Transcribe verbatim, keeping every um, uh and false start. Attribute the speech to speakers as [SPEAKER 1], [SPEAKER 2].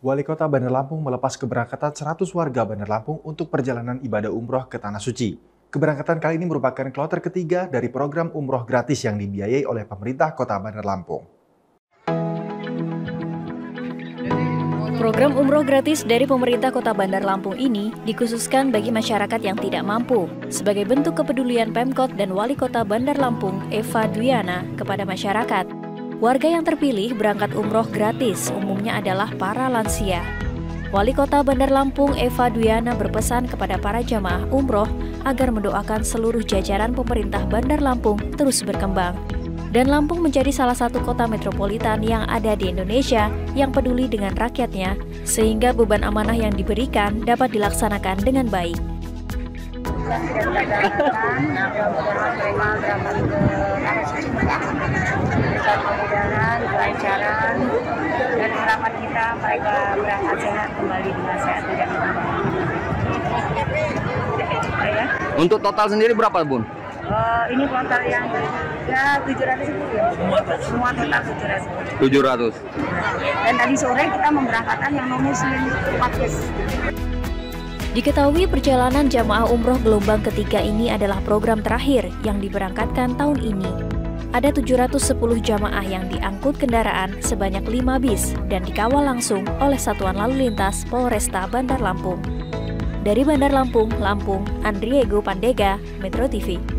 [SPEAKER 1] Wali Kota Bandar Lampung melepas keberangkatan seratus warga Bandar Lampung untuk perjalanan ibadah umroh ke Tanah Suci. Keberangkatan kali ini merupakan kloter ketiga dari program umroh gratis yang dibiayai oleh pemerintah Kota Bandar Lampung.
[SPEAKER 2] Program umroh gratis dari pemerintah Kota Bandar Lampung ini dikhususkan bagi masyarakat yang tidak mampu sebagai bentuk kepedulian Pemkot dan Wali Kota Bandar Lampung Eva Dwiana kepada masyarakat. Warga yang terpilih berangkat umroh gratis umumnya adalah para lansia. Wali Kota Bandar Lampung Eva Dwiana berpesan kepada para jamaah umroh agar mendoakan seluruh jajaran pemerintah Bandar Lampung terus berkembang. Dan Lampung menjadi salah satu kota metropolitan yang ada di Indonesia yang peduli dengan rakyatnya, sehingga beban amanah yang diberikan dapat dilaksanakan dengan baik.
[SPEAKER 3] Mudah-mudahan kelancaran dan harapan kita mereka berangkat sehat kembali dengan sehat dan ya.
[SPEAKER 4] Untuk total sendiri berapa, Bun?
[SPEAKER 3] Uh, ini total yang ya tujuh ratus ribu ya. Semua, semua total tujuh ratus.
[SPEAKER 4] tujuh ratus.
[SPEAKER 3] Dan tadi sore kita memberangkatkan yang non muslim empat bis.
[SPEAKER 2] Diketahui perjalanan jamaah umroh gelombang ketiga ini adalah program terakhir yang diberangkatkan tahun ini. Ada tujuh ratus sepuluh jamaah yang diangkut kendaraan sebanyak lima bis dan dikawal langsung oleh Satuan Lalu Lintas Polresta Bandar Lampung. Dari Bandar Lampung, Lampung, Andriego Pandega, Metro T V.